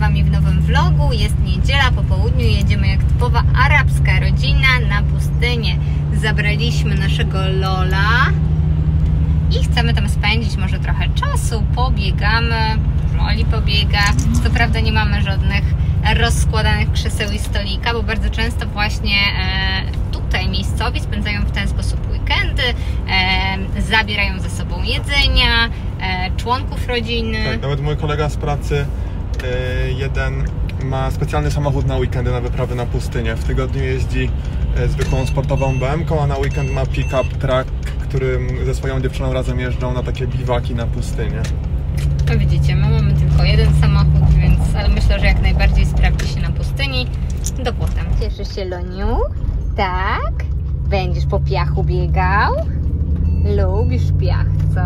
Wami w nowym vlogu. Jest niedziela, po południu jedziemy jak typowa arabska rodzina na pustynię. Zabraliśmy naszego Lola i chcemy tam spędzić może trochę czasu, pobiegamy, Oli pobiega. Co prawda nie mamy żadnych rozkładanych krzeseł i stolika, bo bardzo często właśnie tutaj miejscowi spędzają w ten sposób weekendy, zabierają ze sobą jedzenia, członków rodziny. Tak, nawet mój kolega z pracy jeden ma specjalny samochód na weekendy, na wyprawy na pustynię. W tygodniu jeździ zwykłą sportową BM-ką, a na weekend ma pick-up truck, którym ze swoją dziewczyną razem jeżdżą na takie biwaki na pustynię. No widzicie, my mamy tylko jeden samochód, więc ale myślę, że jak najbardziej sprawdzi się na pustyni. Do potem. Cieszysz się, Loniu? Tak? Będziesz po piachu biegał? Lubisz piach, co?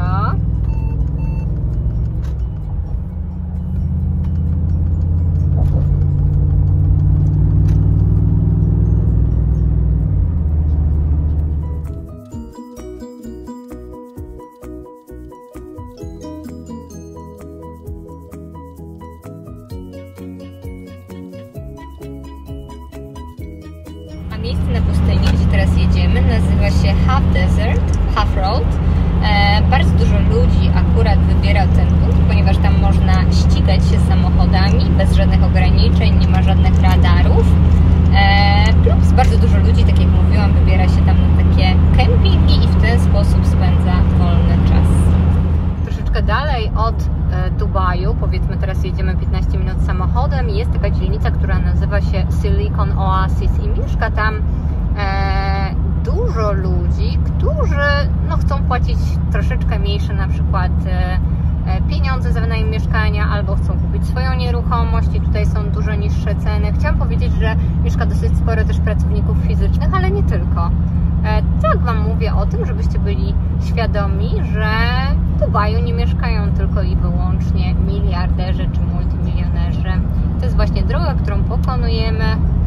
Miejsce na pustyni, gdzie teraz jedziemy, nazywa się Half Desert, Half Road. Bardzo dużo ludzi akurat wybiera ten punkt, ponieważ tam można ścigać się samochodami bez żadnych ograniczeń, nie ma żadnych radarów. Plus bardzo dużo ludzi, tak jak mówiłam, wybiera się tam na takie kempingi i w ten sposób spędza wolny czas. Troszeczkę dalej od Dubaju, powiedzmy teraz jedziemy 15 minut samochodem, jest taka dzielnica, która nazywa się Silicon Oasis i mieszka tam dużo ludzi, którzy chcą płacić troszeczkę mniejsze na przykład pieniądze za wynajem mieszkania albo chcą kupić swoją nieruchomość i tutaj są dużo niższe ceny. Chciałam powiedzieć, że mieszka dosyć sporo też pracowników fizycznych, ale nie tylko. Tak Wam mówię o tym, żebyście byli świadomi, że w Dubaju nie mieszkają tylko i wyłącznie miliarderzy czy multimilionerzy. To jest właśnie droga, którą pokonujemy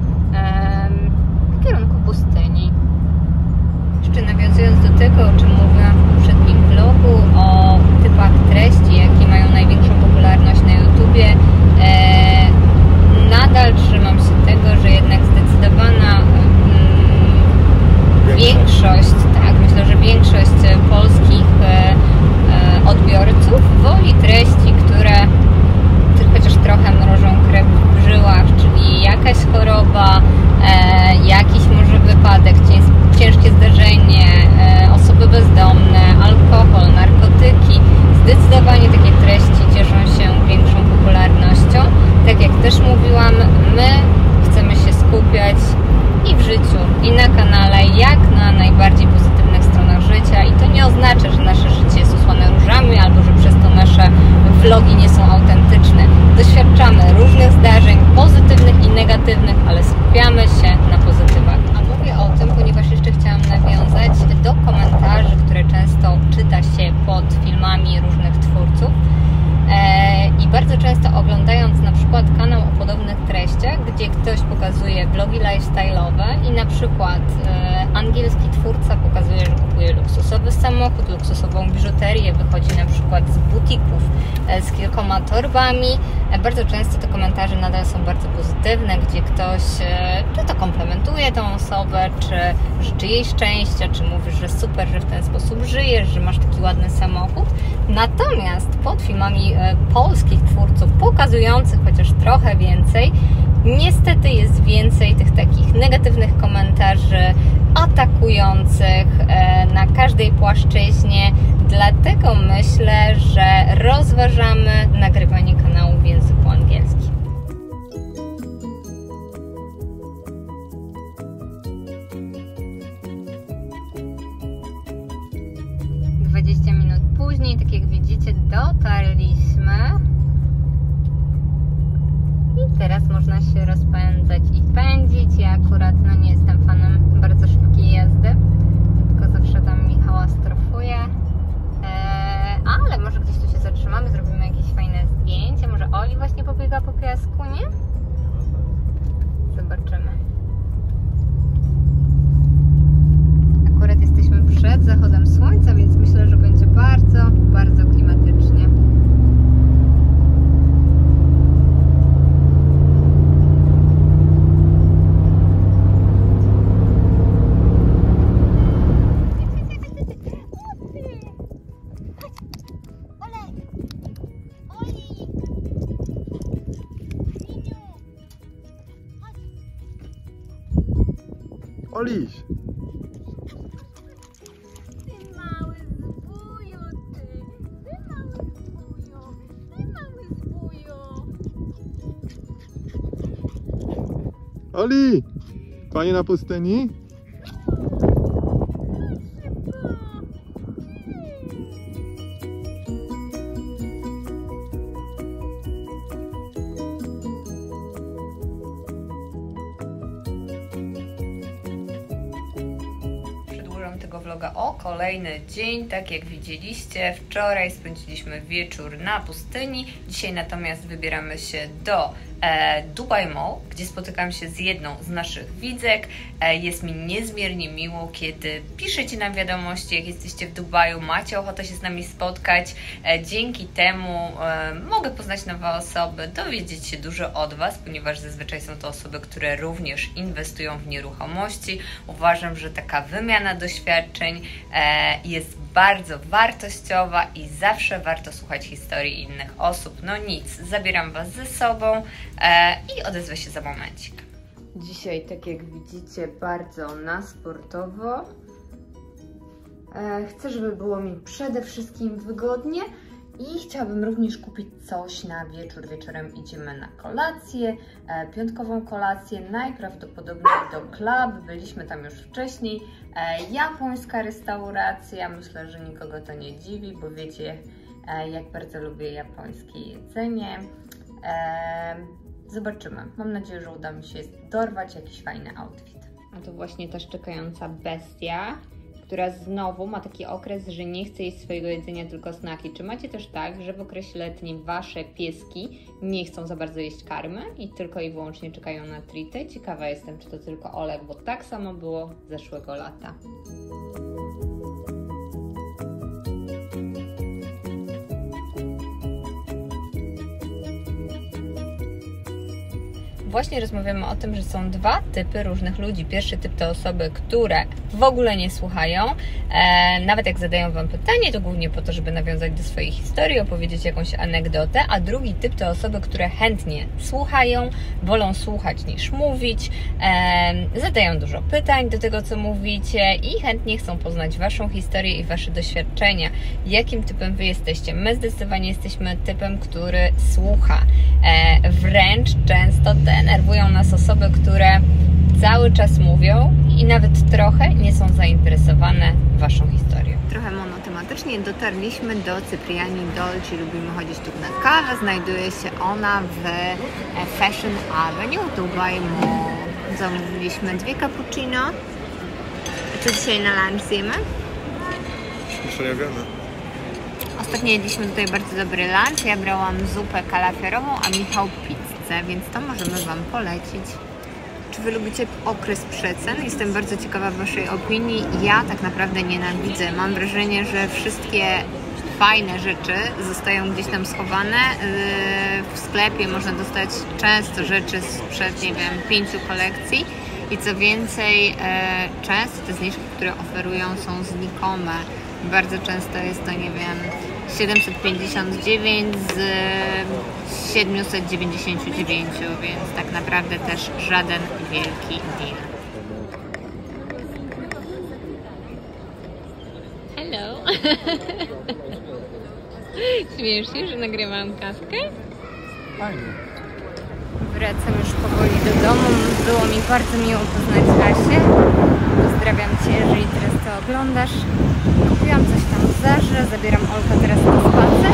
w kierunku pustyni. Jeszcze nawiązując do tego, o czym mówiłam w poprzednim vlogu, o typach treści, jakie mają największą popularność na YouTubie, nadal trzymam się tego, że jednak zdecydowana większość, tak, myślę, że większość polskich odbiorców woli treści, które chociaż trochę mrożą krew w żyłach, czyli jakaś choroba, jakiś może wypadek, ciężkie zdarzenie, osoby bezdomne, alkohol, narkotyki. Zdecydowanie takie treści cieszą się większą popularnością. Tak jak też mówiłam, my chcemy się skupiać i w życiu, i na kanale, jak na najbardziej pozytywnych stronach życia. I to nie oznacza, że nasze życie jest usłane różami, albo że przez to nasze vlogi nie są autentyczne. Doświadczamy różnych zdarzeń, pozytywnych i negatywnych, ale skupiamy się na pozytywach. A mówię o tym, ponieważ jeszcze chciałam nawiązać do komentarzy, które często czyta się pod filmami różnych twórców. I bardzo często oglądając na przykład kanał o podobnych treściach, gdzie ktoś pokazuje vlogi lifestyle'owe i na przykład angielski twórca pokazuje, że kupuje luksusowy samochód, luksusową biżuterię, wychodzi na przykład z butików z kilkoma torbami. Bardzo często te komentarze nadal są bardzo pozytywne, gdzie ktoś czy to komplementuje tą osobę, czy życzy jej szczęścia, czy mówi, że super, że w ten sposób żyjesz, że masz taki ładny samochód. Natomiast pod filmami polskich twórców pokazujących chociaż trochę więcej, niestety jest więcej tych takich negatywnych komentarzy, atakujących na każdej płaszczyźnie. Dlatego myślę, że rozważamy nagrywanie kanału w języku angielskim. Później, tak jak widzicie, dotarliśmy i teraz można się rozpędzać i pędzić. Ja akurat nie jestem fanem bardzo szybkiej jazdy, tylko zawsze tam mi hałastrofuje, ale może gdzieś tu się zatrzymamy, zrobimy jakieś fajne zdjęcie, może Oli właśnie pobiega po piasku, nie? Zobaczymy. Akurat jesteśmy przed zachodem słońca, więc myślę, że będzie bardzo, bardzo klimatycznie. Oliś! Ty mały zbóju, ty! Ty mały zbóju! Ty mały zbóju! Oli! Pani na pustyni? Tego vloga o kolejny dzień. Tak jak widzieliście, wczoraj spędziliśmy wieczór na pustyni. Dzisiaj natomiast wybieramy się do Dubai Mall, gdzie spotykam się z jedną z naszych widzek. Jest mi niezmiernie miło, kiedy piszecie nam wiadomości, jak jesteście w Dubaju, macie ochotę się z nami spotkać. Dzięki temu mogę poznać nowe osoby, dowiedzieć się dużo od Was, ponieważ zazwyczaj są to osoby, które również inwestują w nieruchomości. Uważam, że taka wymiana doświadczeń jest bardzo wartościowa i zawsze warto słuchać historii innych osób. No nic, zabieram Was ze sobą i odezwę się za momencik. Dzisiaj, tak jak widzicie, bardzo na sportowo. Chcę, żeby było mi przede wszystkim wygodnie i chciałabym również kupić coś na wieczór. Wieczorem idziemy na kolację, piątkową kolację, najprawdopodobniej do Club. Byliśmy tam już wcześniej. Japońska restauracja, myślę, że nikogo to nie dziwi, bo wiecie, jak bardzo lubię japońskie jedzenie. Zobaczymy. Mam nadzieję, że uda mi się dorwać jakiś fajny outfit. A to właśnie też czekająca bestia, która znowu ma taki okres, że nie chce jeść swojego jedzenia, tylko snaki. Czy macie też tak, że w okresie letnim Wasze pieski nie chcą za bardzo jeść karmy i tylko i wyłącznie czekają na treaty? Ciekawa jestem, czy to tylko Olek, bo tak samo było zeszłego lata. Właśnie rozmawiamy o tym, że są dwa typy różnych ludzi. Pierwszy typ to osoby, które w ogóle nie słuchają. Nawet jak zadają Wam pytanie, to głównie po to, żeby nawiązać do swojej historii, opowiedzieć jakąś anegdotę. A drugi typ to osoby, które chętnie słuchają, wolą słuchać niż mówić, zadają dużo pytań do tego, co mówicie i chętnie chcą poznać Waszą historię i Wasze doświadczenia. Jakim typem Wy jesteście? My zdecydowanie jesteśmy typem, który słucha. Wręcz często denerwują nas osoby, które cały czas mówią i nawet trochę nie są zainteresowane Waszą historią. Trochę monotematycznie dotarliśmy do Cypriani Dolci. Lubimy chodzić tu na kawę. Znajduje się ona w Fashion Avenue, Dubai Mall. Zamówiliśmy 2 cappuccino. Co dzisiaj na lunch zjemy? Jeszcze nie wiemy. Ostatnio jedliśmy tutaj bardzo dobry lunch. Ja brałam zupę kalafiorową, a Michał pizzę, więc to możemy Wam polecić. Czy Wy lubicie okres przecen? Jestem bardzo ciekawa Waszej opinii. Ja tak naprawdę nienawidzę. Mam wrażenie, że wszystkie fajne rzeczy zostają gdzieś tam schowane. W sklepie można dostać często rzeczy sprzed, nie wiem, 5 kolekcji. I co więcej, często te zniżki, które oferują, są znikome. Bardzo często jest to, nie wiem, 759 z 799, więc tak naprawdę też żaden wielki deal. Hello! Śmiejesz się, że nagrywam kawkę? Fajnie. Wracam już powoli do domu. Było mi bardzo miło poznać Asię. Pozdrawiam Cię, jeżeli teraz to oglądasz. Kupiłam coś tam w Zarze, zabieram Olka teraz na spacer.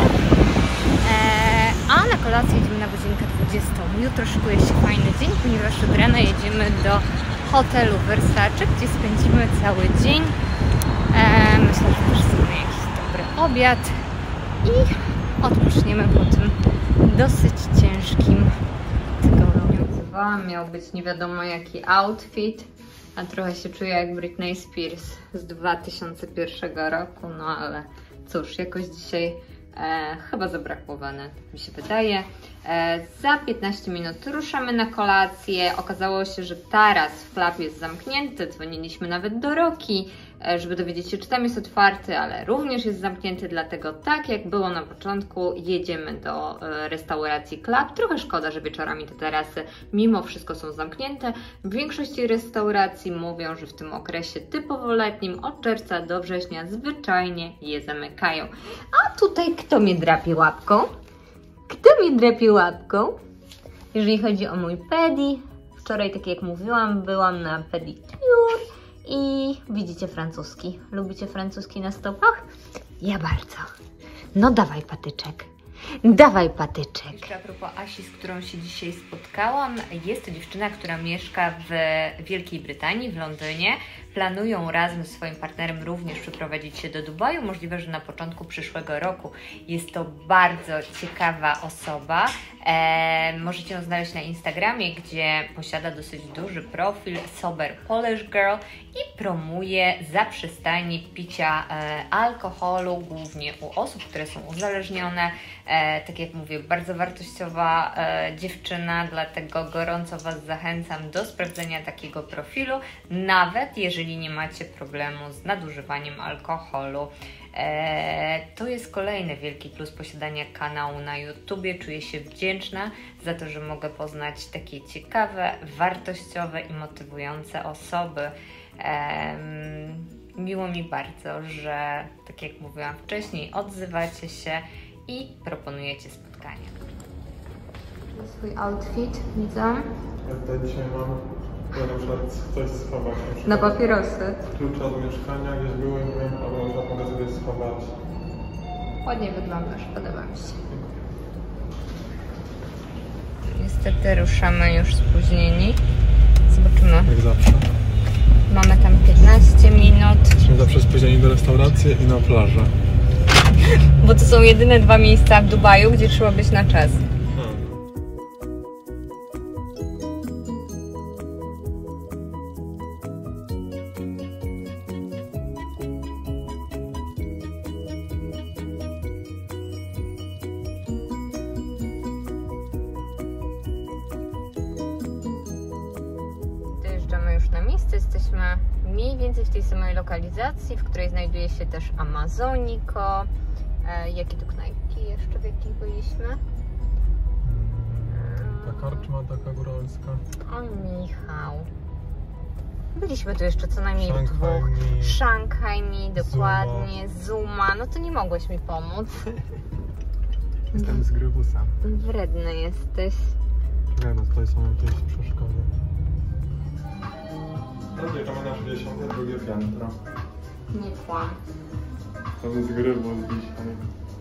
A na kolację jedziemy na godzinkę 20. Jutro szykuje się fajny dzień, ponieważ od rana jedziemy do hotelu Versace, gdzie spędzimy cały dzień. Myślę, że też sobie jakiś dobry obiad i odpoczniemy po tym dosyć ciężkim tygodniu. Miał być nie wiadomo jaki outfit, a trochę się czuję jak Britney Spears z 2001 roku, no ale cóż, jakoś dzisiaj chyba zabrakło weny, mi się wydaje. Za 15 minut ruszamy na kolację. Okazało się, że taras w Club jest zamknięty, dzwoniliśmy nawet do Roki, żeby dowiedzieć się, czy tam jest otwarty, ale również jest zamknięty, dlatego tak jak było na początku, jedziemy do restauracji Club. Trochę szkoda, że wieczorami te tarasy mimo wszystko są zamknięte. W większości restauracji mówią, że w tym okresie typowo letnim, od czerwca do września zwyczajnie je zamykają. A tutaj kto mnie drapie łapką? Kto mnie drapie łapką? Jeżeli chodzi o mój pedi, wczoraj, tak jak mówiłam, byłam na pedicure i widzicie francuski. Lubicie francuski na stopach? Ja bardzo. No dawaj patyczek. Dawaj patyczek. Jeszcze a propos Asi, z którą się dzisiaj spotkałam. Jest to dziewczyna, która mieszka w Wielkiej Brytanii, w Londynie. Planują razem z swoim partnerem również przeprowadzić się do Dubaju. Możliwe, że na początku przyszłego roku. Jest to bardzo ciekawa osoba. Możecie ją znaleźć na Instagramie, gdzie posiada dosyć duży profil Sober Polish Girl i promuje zaprzestanie picia alkoholu, głównie u osób, które są uzależnione. Tak jak mówię, bardzo wartościowa dziewczyna, dlatego gorąco Was zachęcam do sprawdzenia takiego profilu, nawet jeżeli nie macie problemu z nadużywaniem alkoholu. To jest kolejny wielki plus posiadania kanału na YouTubie. Czuję się wdzięczna za to, że mogę poznać takie ciekawe, wartościowe i motywujące osoby. Miło mi bardzo, że tak jak mówiłam wcześniej, odzywacie się i proponujecie spotkania. Swój outfit widzę. Ja tutaj dzisiaj mam, na przykład coś schować. Na papierosy. Klucze od mieszkania gdzieś były, nie wiem, ale mogę sobie schować. Ładnie wyglądasz, podoba mi się. Niestety ruszamy już spóźnieni. Zobaczymy. Jak zawsze. Mamy tam 15 minut. Jesteśmy zawsze spóźnieni do restauracji i na plażę. Bo to są jedyne 2 miejsca w Dubaju, gdzie trzeba być na czas. Dojeżdżamy już na miejsce, jesteśmy mniej więcej w tej samej lokalizacji, w której znajduje się też Amazoniko. Jakie tu knajpki jeszcze, w jakich byliśmy? Ta karczma taka góralska. O Michał. Byliśmy tu jeszcze co najmniej w Shanghai dwóch. Mi, Shanghai Mi, dokładnie. Zuma. No to nie mogłeś mi pomóc. Jestem z Grybusa. Wredny jesteś. Nie no, tutaj są jakieś przeszkody. Dojeżdżamy na 62 piętro. Nie kłam. To jest Grybus dzisiaj.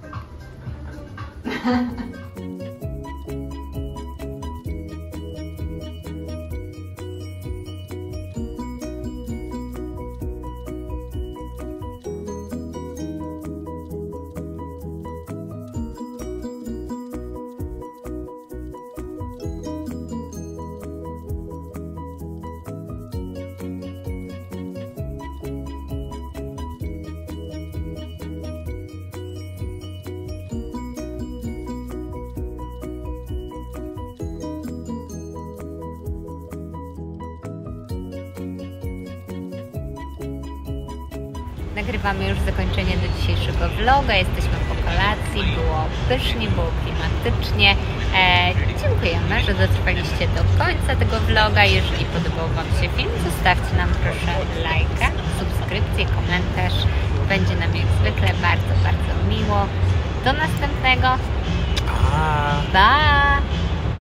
Nagrywamy już zakończenie do dzisiejszego vloga. Jesteśmy po kolacji, było pysznie, było klimatycznie. Dziękujemy, że dotrwaliście do końca tego vloga. Jeżeli podobał Wam się film, zostawcie nam proszę lajka, subskrypcję, komentarz. Będzie nam jak zwykle bardzo, bardzo miło. Do następnego. Pa!